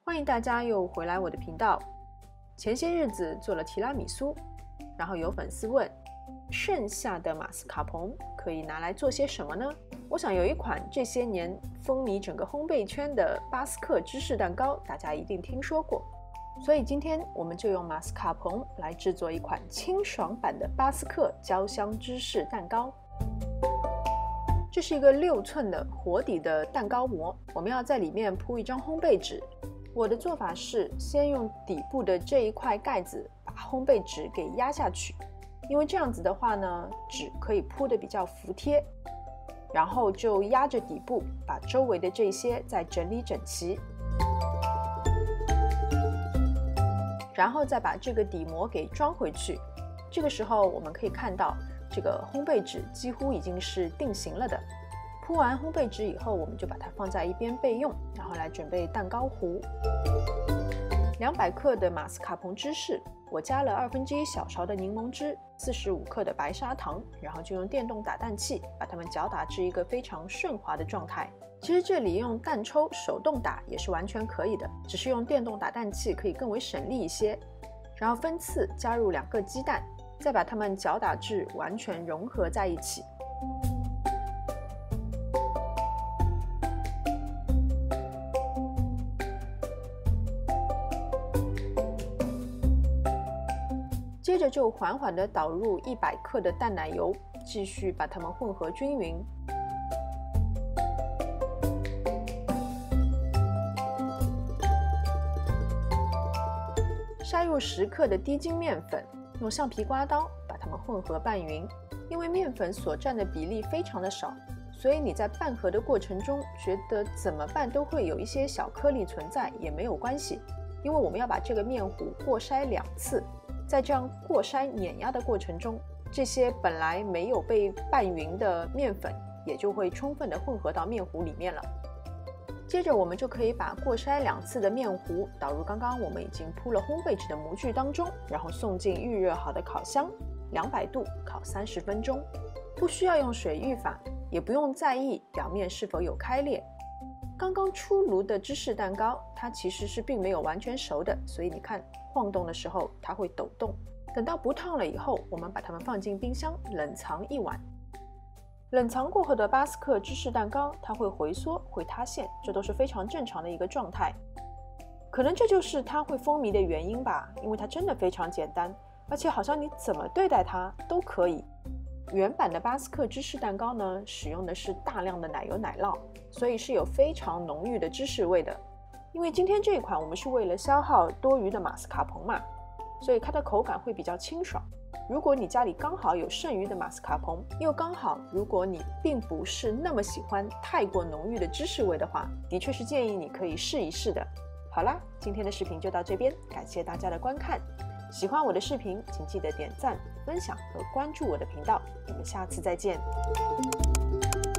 欢迎大家又回来我的频道。前些日子做了提拉米苏，然后有粉丝问，剩下的马斯卡彭可以拿来做些什么呢？我想有一款这些年风靡整个烘焙圈的巴斯克芝士蛋糕，大家一定听说过。所以今天我们就用马斯卡彭来制作一款清爽版的巴斯克焦香芝士蛋糕。这是一个6寸的活底的蛋糕模，我们要在里面铺一张烘焙纸。我的做法是先用底部的这一块盖子把烘焙纸给压下去，因为这样子的话呢，纸可以铺得比较服帖。然后就压着底部，把周围的这些再整理整齐。然后再把这个底膜给装回去。这个时候我们可以看到这个烘焙纸几乎已经是定型了的。铺完烘焙纸以后，我们就把它放在一边备用，然后来准备蛋糕糊。200克的马斯卡彭芝士，我加了1/2小勺的柠檬汁，45克的白砂糖，然后就用电动打蛋器把它们搅打至一个非常顺滑的状态。其实这里用蛋抽手动打也是完全可以的，只是用电动打蛋器可以更为省力一些。然后分次加入2个鸡蛋，再把它们搅打至完全融合在一起。接着就缓缓地倒入100克的淡奶油，继续把它们混合均匀。筛入10克的低筋面粉，用橡皮刮刀把它们混合拌匀。因为面粉所占的比例非常的少，所以你在拌合的过程中觉得怎么拌都会有一些小颗粒存在，也没有关系，因为我们要把这个面糊过筛2次。在这样过筛碾压的过程中，这些本来没有被拌匀的面粉也就会充分的混合到面糊里面了。接着我们就可以把过筛2次的面糊倒入刚刚我们已经铺了烘焙纸的模具当中，然后送进预热好的烤箱，200度烤30分钟。不需要用水浴法，也不用在意表面是否有开裂。刚刚出炉的芝士蛋糕，它其实是并没有完全熟的，所以你看晃动的时候它会抖动。等到不烫了以后，我们把它们放进冰箱冷藏1晚。冷藏过后的巴斯克芝士蛋糕，它会回缩，会塌陷，这都是非常正常的一个状态。可能这就是它会风靡的原因吧，因为它真的非常简单，而且好像你怎么对待它都可以。原版的巴斯克芝士蛋糕呢，使用的是大量的奶油奶酪，所以是有非常浓郁的芝士味的。因为今天这一款我们是为了消耗多余的马斯卡彭嘛，所以它的口感会比较清爽。如果你家里刚好有剩余的马斯卡彭，又刚好如果你并不是那么喜欢太过浓郁的芝士味的话，的确是建议你可以试一试的。好啦，今天的视频就到这边，感谢大家的观看。喜欢我的视频，请记得点赞、分享和关注我的频道。我们下次再见。